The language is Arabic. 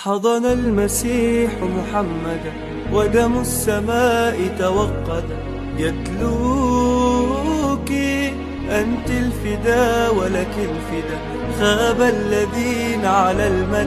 حضن المسيح محمدا ودم السماء توقد يتلوك، أنت الفدا ولك الفدا، خاب الذين على المدى